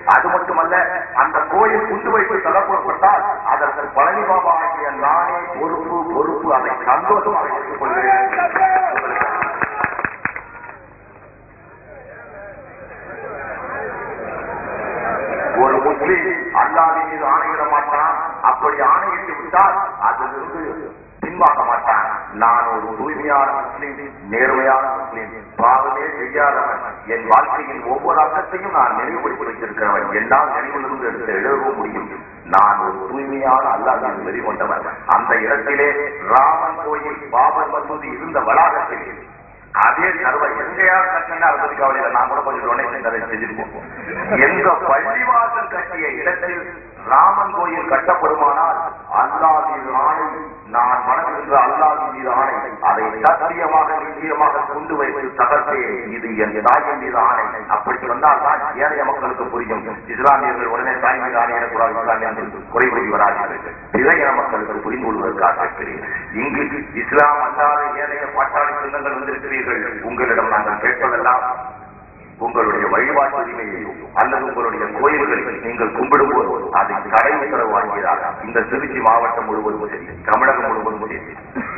அது மட்டுமல்ல, அந்த கோயில் குண்டு வைத்து தளர்ப்பட்டால் அதற்கு பழனி பாபா ஆகிய நானே பொறுப்பு அதை சந்தோஷமாக எடுத்துக் கொள்கிறேன். ஒரு முஸ்லிம் அல்லாஹ்வின் மீது ஆணையிட மாட்டான். அப்படி ஆணையிட்டு விட்டால் அதிலிருந்து பின்வாங்க மாட்டான். நான் ஒரு தூய்மையான முஸ்லிம், நேர்மையான முஸ்லிம், பாவமே செய்யாதவன், என் வாழ்க்கையின் ஒவ்வொரு அர்த்தத்தையும் நான் நினைவுபடுத்தி வைத்திருக்கிறவன், என்னால் நினைவிலிருந்து எடுத்து எழுதவும் முடியும். நான் ஒரு தூய்மையான அல்லாஹ்வின் வெறி கொண்டவன். அந்த இடத்திலே ராமன் கோயில், பாபர் மசூதி இருந்த வளாகத்தில் அதே சர்வ எங்கேயாவது கட்டினா அதை கவலையில நான் கூட கொஞ்சம் டொனேஷன் கதை செஞ்சிருப்போம். எங்க பள்ளிவாசல் கட்டிய இடத்தில் ராமன் கோயில் கட்டப்படுமானால் அல்லாஹ் மீது ஆணை, நான் வணங்குகின்ற அல்லாஹ் மீது ஆணை, அதை சத்தியமாக நிச்சயமாக கொண்டு வைத்து தகர்த்தே, இது என் தாயின் மீது ஆணை. அப்படி வந்தால் தான் ஏழைய மக்களுக்கு புரியும். இஸ்லாமியர்கள் உடனே தாய் மீது ஆணையிடக்கூடாது, இஸ்லாமியர்கள் குறைபடி வராதீர்கள். இளைய மக்களுக்கு புரிந்து கொள்வதற்காக இங்கு இஸ்லாம் அல்லாத ஏழைய பாட்டாளி சொந்தங்கள் வந்திருக்கிறீர்கள். உங்களிடம் நாங்கள் கேட்பதெல்லாம் உங்களுடைய வழிபாட்டு உரிமையையும் அல்லது உங்களுடைய கோயில்களில் நீங்கள் கும்பிடும்போது அதை தடை உத்தரவு வாங்கிறார். இந்த திருச்சி மாவட்டம் முழுவதும் சரி, தமிழகம் முழுவதும் சரி,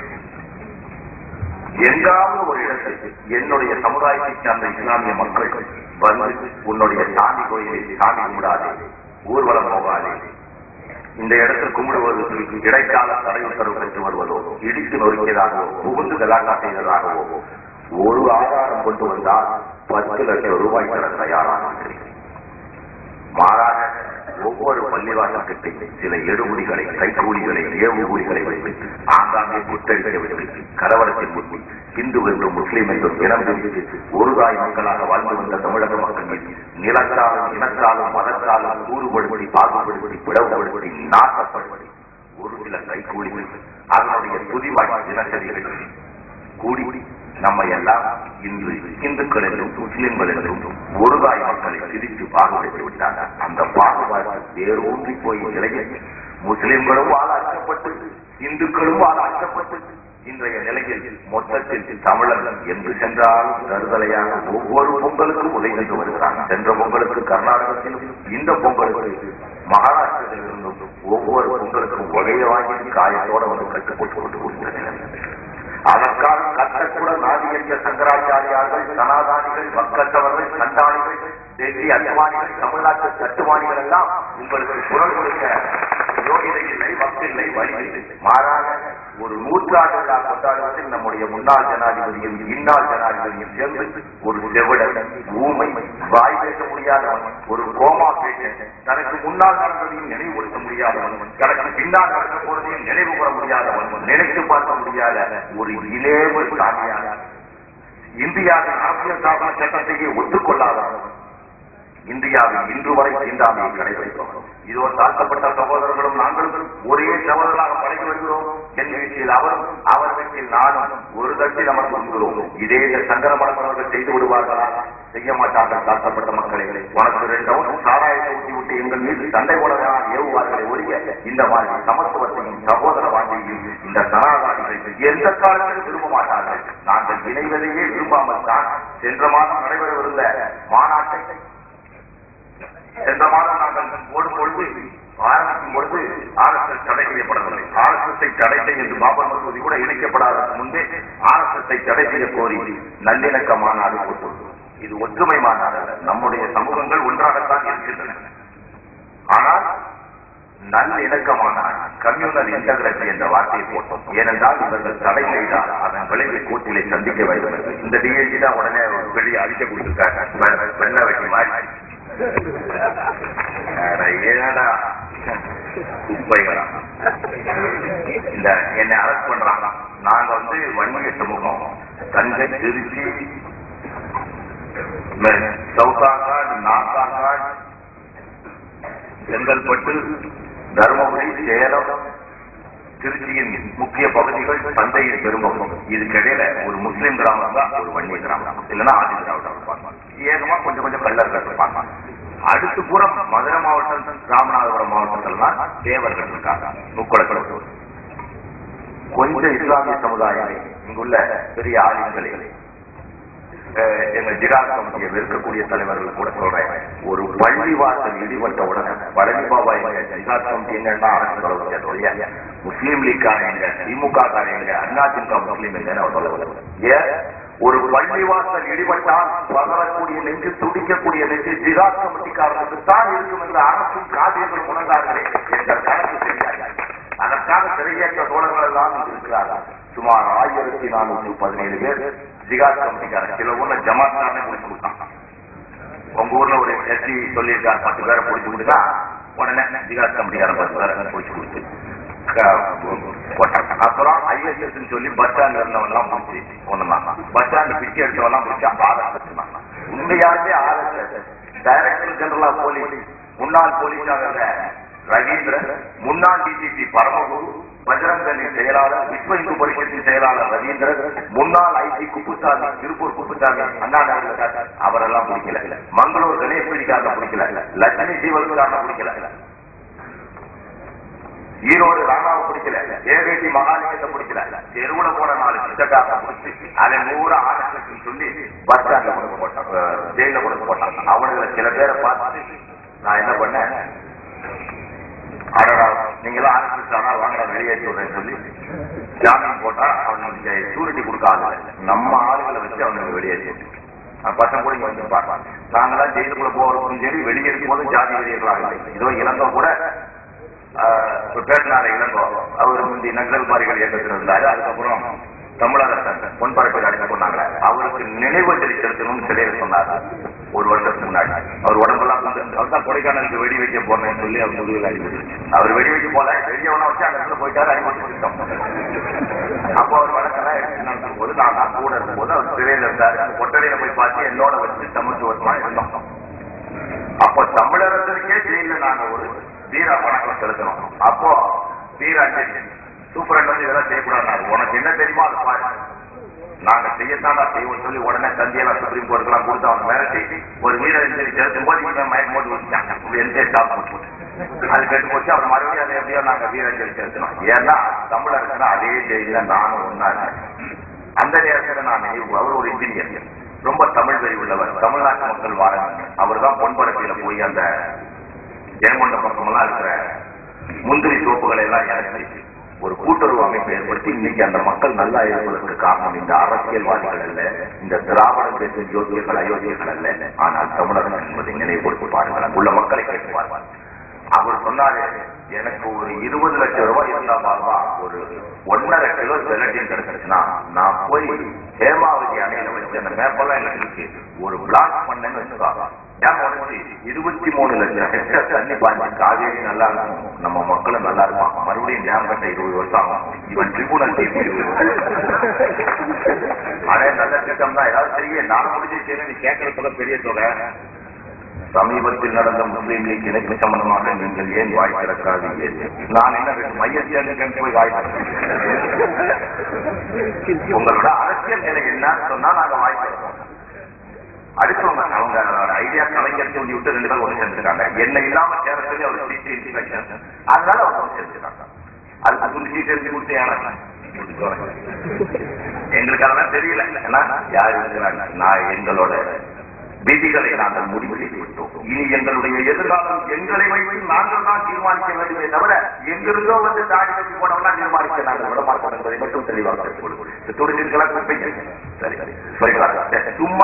எங்காவது ஒரு இடத்தில் என்னுடைய சமுதாயத்தை சார்ந்த இஸ்லாமிய மக்கள் வந்து உன்னுடைய சாமி கோயிலை சாமி கும்பிடாதே, ஊர்வலம் போகாதே, இந்த இடத்தில் கும்பிடுவதற்கு இடைக்கால தடை உத்தரவு பெற்று வருவதோ, இடித்து நொறுக்கியதாகவோ, புகுந்து கலாட்டா செய்ததாகவோ ஒரு ஆதாரம் கொண்டு வந்தால் 10 லட்சம் ரூபாய் தர தயாராக. மாறாக ஒவ்வொரு பள்ளிவாசல்கிட்ட சில எடுபுடிகளை, கைக்கூலிகளை, ஏவுகூலிகளை வைத்து ஆங்காங்கே குற்றடிக்க வைத்து கலவரத்தில் முற்றி இந்து என்றும் முஸ்லீம் என்றும் இனம் பிரித்து ஒரு தாய் மக்களாக வாழ்ந்து வந்த தமிழக மக்கள் நிலத்தாலும் இனத்தாலும் மதத்தாலும் கூறுபடுபடி, பாகுபடுபடி, பிளவுபடுபடி, நாட்டப்படுபடி ஒரு சில கைக்கூலிகள் அதனுடைய புதிவாய் தினசரிகள் கூடி நம்ம எல்லாம் இன்று இந்துக்கள் என்றும் முஸ்லிம்கள் என்றும் ஒரு தாய் மக்களை பிரித்து பாகுபடுத்தி விட்டாங்க. அந்த பாகுபாடு வேரூன்றி போய் நிலையில் முஸ்லிம்களும் ஆளாக்கப்பட்டு இந்துக்களும் ஆளாக்கப்பட்டு இன்றைய நிலையில் மொத்தத்தில் தமிழர்கள் என்று சென்றாலும் தருதலையாக ஒவ்வொரு பொங்கலுக்கும் உதவி வருகிறாங்க. சென்ற பொங்கலுக்கு கர்நாடகத்திலும், இந்த பொங்கலுக்கு மகாராஷ்டிரத்தில் இருந்தும் ஒவ்வொரு பொங்கலுக்கும் உதவி வாங்கி காயத்தோட வந்து கட்டுப்பட்டு கொண்டு கொடுக்கிறது. அதற்காக கட்டக்கூட நாதி என்ற சங்கராச்சாரியார்கள், சனாதானிகள், மக்கத்தவர்கள், சண்டானிகள், டெல்லி அத்துவானிகள், தமிழ்நாட்டு தட்டுவானிகள் எல்லாம் உங்களுக்கு குரல் கொடுக்க யோகிதை இல்லை, வக்கில்லை, வழி இல்லை. மாறாக ஒரு நூற்றாண்டு விழா கொண்டாடுவதில் நம்முடைய முன்னாள் ஜனாதிபதியும் இந்நாள் ஜனாதிபதியும் சேர்ந்து ஒரு செவிடன், ஊமை, வாய் பேச முடியாதவன், ஒரு கோமா பேச தனக்கு முன்னாள் நடந்ததையும் நினைவுபடுத்த முடியாதவன், தனக்கு பின்னால் நடந்த போறதையும் நினைவு கூற முடியாதவன், நினைத்து பார்க்க முடியாத ஒரு இலேவு சாமியான இந்தியாவின் அரசியல் சாசன சட்டத்தையே ஒத்துக்கொள்ளாதவன், இந்தியாவில் இன்று வரை தீண்டாமையை கடைபிடிப்பவன். இதோ தாழ்த்தப்பட்ட சகோதரர்களும் நாங்களும் ஒரே சகோதரராக பழகி வருகிறோம். என் வீட்டில் அவரும், அவர் வீட்டில் நானும் ஒரு தட்டில் அமர்ந்து கொள்கிறோம். இதே சங்கர மடப்பவர்கள் செய்து விடுவார்களா? செய்ய மாட்டார்கள். தாழ்த்தப்பட்ட மக்களை உனக்கு 2 சாராயத்தை ஊட்டி விட்டு எங்கள் மீது சண்டை போடலாம் ஏவுவார்களை ஒழிய இந்த மாதிரி சமத்துவத்தையும் சகோதர வாழ்க்கையும் இந்த சனாதானிகள் எந்த காலத்திலும் விரும்ப மாட்டார்கள். நாங்கள் இணைவதையே விரும்பாமல் தான் சென்ற மாதம் நடைபெறவிருந்த மாநாட்டை சென்ற மாதம் நாங்கள் ஓடும் பொழுது ஆரம்பிக்கும் பொழுது RSS தடை செய்யப்படவில்லை. RSS தடை செய்ய என்று பாபர் மசூதி கூட இணைக்கப்படாததற்கு முன்பே RSS தடை செய்ய கோரி நல்லிணக்க மாநாடு போட்டு, இது ஒற்றுமை மாநாடு. நம்முடைய சமூகங்கள் ஒன்றாகத்தான் இருக்கின்றன. ஆனால் நல்லிணக்கமான கம்யூனல் இன்டகிரேஷன் என்ற வார்த்தையை போட்டோம். ஏனென்றால் இவர்கள் தடை செய்தால் அதன் விளைவை கூட்டிலே சந்திக்க வேண்டும். இந்த டிஎஸ்சி தான் உடனே வெளியே அடிக்க கொடுத்திருக்காங்க, வெள்ள வெட்டி மாதிரி. ஏடா குப்பைகளா இந்த என்னை அரெஸ்ட் பண்றாங்க. நாங்க வன்னிய சமூகம், தஞ்சை, திருச்சி, சவுகாக்காடு, நாகாக்காடு, செங்கல்பட்டு, தருமபுரி, சேலம், திருச்சியின் முக்கிய பகுதிகள், தந்தையின் பெரும்பகம். இதுக்கிடையில ஒரு முஸ்லிம் கிராமம் தான் ஒரு வன்னிய கிராமம், இல்லைன்னா ஆதி திராவிடம் இருப்பாங்க. ஏகமா கொஞ்சம் கொஞ்சம் கல்லர்கள் இருப்பாங்க. அடுத்து பூரா மதுரை மாவட்டம், ராமநாதபுரம் மாவட்டத்தில் தான் தேவர்கள் இருக்காங்க, முக்குளத்தோடு. கொஞ்சம் இஸ்லாமிய சமுதாயம், இங்குள்ள பெரிய ஆலயங்களே எங்க ஜிகாத் கமிட்டியை வெறுக்கக்கூடிய தலைவர்கள் கூட சொல்றேன், ஒரு பள்ளிவாசல் இடிபட்ட உடனே பழனி பாபா எங்க ஜிகாத் கமிட்டி எங்கன்னா அரசு சொல்ல முஸ்லீம் லீக்கான எங்க திமுக எங்க அதிமுக முஸ்லீம் எங்கன்னு அவர் சொல்ல. ஏன் ஒரு பள்ளிவாசல் இடிபட்டால் பகரக்கூடிய நெஞ்சு துடிக்கக்கூடிய நெஞ்சு ஜிகாத் கமிட்டிக்காரர்களுக்கு தான் இருக்கும் என்று அரசும் காதியர்கள் உணர்ந்தார்களே எங்கள் கணக்கு தெரியாது. அதற்காக சிறையேற்ற தோழர்கள் எல்லாம் இருக்கிறார்கள். சுமார் 1417 பேர் ஜிகாத் கமிட்டிக்காரர். சில ஊர்ல ஜமாத்காரனே பிடிச்சு கொடுத்தான். உங்க ஊர்ல ஒரு எஸ்டி சொல்லியிருக்காரு 10 பேரை பிடிச்சு கொடுத்தா உடனே ஜிகாத் கமிட்டிக்காரன் 10 பேரை பிடிச்சு கொடுத்து போட்டாங்க. அப்புறம் ஐஎஸ்எஸ் சொல்லி பஸ் ஸ்டாண்ட்ல இருந்தவெல்லாம் பிடிச்சி ஒண்ணுதான். பஸ் ஸ்டாண்ட் பிடிச்சி எடுத்தவெல்லாம் பிடிச்சா ஆர்எஸ்எஸ். உண்மையாவே RSS director general of police முன்னாள் போலீஸாக ரவீந்திரன், முன்னாள் டிஜிபி பரமகுரு, பஜ்ரங்கனி செயலாளர், விஸ்வ இந்து பரிஷத்தின் செயலாளர் ரவீந்திரன், முன்னாள் ஐஜி குப்புசாமி, திருப்பூர் குப்புசாமி அண்ணா நகர் அவரெல்லாம் பிடிக்கல. மங்களூர் கணேஷ்வரிக்காரன் பிடிக்கல. லட்சுமி ஜீவனுக்காரன் பிடிக்கல. ஈரோடு ராணாவை பிடிக்கல. ஏவேடி மகாலிங்கத்தை பிடிக்கல. தெருவுல போன 4 சித்தக்காரனை பிடிச்சி அதை 100 ஆர்எஸ்எஸ் சொல்லி பஸ் ஸ்டாண்ட்ல கொண்டு போட்டாங்க, ஜெயில கொண்டு போட்டாங்க. அவனுங்களை சில பேரை பார்த்து நான் என்ன பண்ணேன், அடடா நீங்களும் ஆர்எஸ்எஸ் ஆனா வாங்க வெளியேற்றி விடுறேன்னு சொல்லி ஜாமீன் போட்டா அவனுக்கு சூரிட்டி கொடுக்க ஆளு நம்ம ஆளுகளை வச்சு அவனுக்கு வெளியேற்றி பசங்க கூட இங்க வந்து பார்ப்பாங்க. நாங்களாம் ஜெயிலுக்குள்ள போறதும் சரி வெளியேற்றும் போது ஜாதி வெளியேறலாம். இதோ இளங்கோ கூட பேசினார இளங்கோ, அவர் முந்தி நக்சல்பாரிகள் இயக்கத்தில் இருந்தாரு. அதுக்கப்புறம் தமிழக பொன்பரப்பில் அடிச்சு கொண்டாங்க. அவருக்கு நினைவஞ்சலி செலுத்தணும்னு சிலையில சொன்னார் 1 வருஷத்துக்கு முன்னாடி. அவர் உடம்பெல்லாம் அவர் தான் கொடைக்கானலுக்கு வெடி வைக்க போறேன்னு சொல்லி அவர் முதுகில் அடிபட்டு, அவர் வெடி வைக்க போல வெளியவனா வச்சு அந்த இடத்துல போயிட்டாரு, அடிபட்டு. அப்போ அவர் வழக்கெல்லாம் எடுத்து நடக்கும் போது நான் கூட இருக்கும்போது அவர் சிலையில இருந்தாரு. அந்த கொட்டடையில போய் பார்த்து என்னோட வச்சு சமத்துவமா இருந்தோம். அப்போ தமிழகத்திற்கே ஜெயில நாங்க ஒரு வீர வணக்கம் செலுத்தணும். அப்போ வீர அஞ்சலி சூப்பரண்ட் வந்து இதெல்லாம் செய்யக்கூடாது, உனக்கு என்ன தெரியுமோ அதை பாரு, நாங்க செய்யத்தான் செய்வோம் சொல்லி உடனே தந்தியெல்லாம் சுப்ரீம் கோர்ட்டுக்கெல்லாம் கொடுத்து அவங்க மிரட்டி ஒரு வீர அஞ்சலி செலுத்தும் போது இவங்க மயக்கம் போட்டு வச்சுட்டாங்க. எந்த ஸ்டாப் போட்டு அது கெட்டு போச்சு. அவர் மறுபடியும் அதை எப்படியோ நாங்க வீர அஞ்சலி செலுத்தணும். ஏன்னா தமிழர்கள் அதே ஜெயில நானும் ஒன்னா இருக்கேன். அந்த நேரத்தில் நான் அவர் ஒரு இன்ஜினியர், ரொம்ப தமிழ் வெறி உள்ளவர், தமிழ்நாட்டு மக்கள் வாராங்க. அவர் தான் பொன்பரப்பியில போய் அந்த ஜெயங்கொண்ட பக்கமெல்லாம் இருக்கிற முந்திரி தோப்புகளை எல்லாம் இறக்கி ஒரு கூட்டுறவு அமைப்பை ஏற்படுத்தி இன்னைக்கு அந்த மக்கள் நல்லா இருப்பதற்கு காரணம் இந்த அரசியல்வாதிகள் அல்ல, இந்த திராவிடம் பேசும் ஜோதியர்கள் அயோத்தியர்கள் அல்ல, ஆனால் தமிழர்கள் என்பதை நினைவுபடுத்தி பாருங்கள். உள்ள மக்களை கேட்டு பாருங்கள். அவர் சொன்னாரு, எனக்கு ஒரு 20 லட்சம் ரூபாய் இருந்தா பாருவா ஒரு 1.5 கிலோ ஜெலட்டின் கிடைச்சிருச்சுன்னா நான் போய் ஹேமாவதி அணையில வச்சு அந்த மேப்பெல்லாம் எனக்கு இருக்கு ஒரு பிளாக் பண்ணேன்னு வச்சுக்காங்க. 23 லட்சம் ஹெக்டர் தண்ணி பாய்ச்சி காவேரி நல்லா இருக்கும், நம்ம மக்களும் நல்லா இருப்பான். மறுபடியும் டேம் கட்ட 20 வருஷம் ஆகும். இவன் ட்ரிபுனல் அதே நல்ல திட்டம் தான், ஏதாவது செய்ய நான் முடிஞ்சு நீ கேட்கறதுல பெரிய தொகை. சமீபத்தில் நடந்த முஸ்லீம் லீக் இணைப்பு சம்பந்தமாக நீங்கள் ஏன் வாய் திறக்காது? நான் என்ன மையத்தில் போய் வாய் திறக்கிறேன். உங்களோட அரசியல் நிலை என்னன்னு சொன்னா நாங்க வாய் திறப்போம். அடுத்தவங்க அவங்க ஐடியா கலைஞர் சொல்லி விட்டு 2 பேரும் ஒன்று சேர்ந்துருக்காங்க. என்ன இல்லாம சேரத்துக்கு அவர் சீட்டு இன்ஸ்பெக்ஷன், அதனால அவங்க சேர்ந்துருக்காங்க. அதுக்கு துணி சீட்டு எடுத்து கொடுத்து எங்களுக்கு அதெல்லாம் தெரியல. ஏன்னா யார் இருக்கிறாங்க, நான் எங்களோட விதிகளை நாங்கள் முடிவு செய்து விட்டோம். இனி எங்களுடைய எதிர்காலம் எங்களை வைத்து நாங்கள் தான் தீர்மானிக்க வேண்டுமே தவிர எங்களுக்கோ வந்து தாடி கட்டி போனவனா தீர்மானிக்க நாங்கள் விடமாட்டோம் என்பதை மட்டும் தெளிவாக துணிஞ்சிருக்கலாம். சரி சரி சும்மா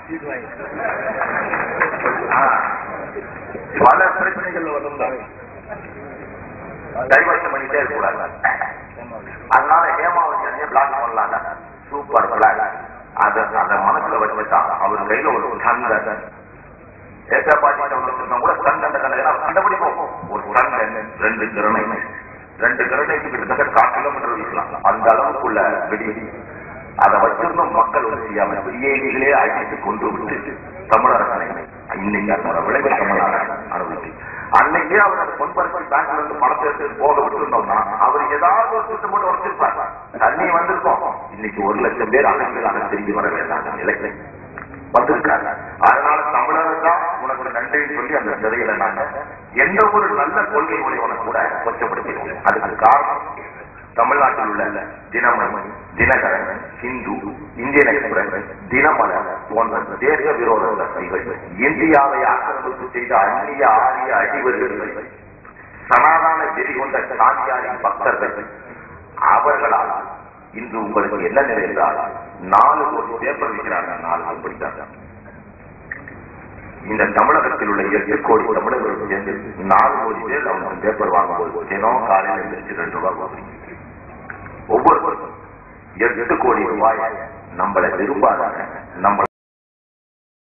பல பிரச்சனைகள் வந்தாங்க, டைவர்ஷன் பண்ணிட்டே இருக்கக்கூடாது. அதனால ஹேமாவதி அணியை பிளாக் பண்ணலாங்க. Super block. அதை மனசுல வச்சுட்டாங்க. அவர் கையில ஒரு சண்டை ஏற்பாட்டி கூட சண்டை கண்டுபிடிப்போம். ஒரு சண்டை 2 கிரணை 2 கிரணைக்கு கிட்டத்தட்ட 4 கிலோமீட்டர் வீசலாம். அந்த அளவுக்குள்ள வெடி. அதை வச்சிருந்தும் மக்கள் ஒரு செய்யாம பிஏடிகளே அழைத்து கொண்டு விட்டு தமிழரசனை இன்னைக்கு அதோட விளைவை தமிழக அனுபவிச்சு அன்னைக்கே அவர் அந்த பொன்பரப்பி பேங்க்ல இருந்து பணத்தை எடுத்து போக விட்டுருந்தோம்னா அவர் ஏதாவது ஒரு திட்டம் போட்டு உடச்சிருப்பார். தண்ணி வந்திருக்கோம். இன்னைக்கு 1 லட்சம் பேர் அரசியலாக திரும்பி வர வேண்டாம் நிலைக்கு வந்திருக்காங்க. அதனால தமிழர்கள் தான் உனக்கு நன்றின்னு சொல்லி அந்த சிறையில நாங்க எந்த ஒரு நல்ல கொள்கை உடையவனை கூட கொச்சப்படுத்திடுவோம். அதுக்கு காரணம் தமிழ்நாட்டில் உள்ள தினமணி, தினகரன், ஹிந்து, இந்தியன் எக்ஸ்பிரஸ், தினமலர், போன்ற தேச விரோத சக்திகள், இந்தியாவை ஆக்கிரமிப்பு செய்த அந்நிய ஆரிய அடிவர்கள், சனாதான வெறி கொண்ட சாமியாரின் பக்தர்கள், அவர்களால் இன்று உங்களுக்கு என்ன நிலை என்றால் 4 கோடி பேப்பர் விற்கிறாங்க. 4 கோடி படித்தாங்க. இந்த தமிழகத்தில் உள்ள 8 கோடி தமிழர்கள் சேர்ந்து 4 கோடி பேர் அவங்க பேப்பர் வாங்கும்போது தினம் காலையில் எழுந்திரிச்சு 2 ரூபாய் கொடுக்குறீங்க. ஒவ்வொருவருக்கும் 8 கோடி ரூபாய் நம்மளை விரும்பாதாங்க, நம்ம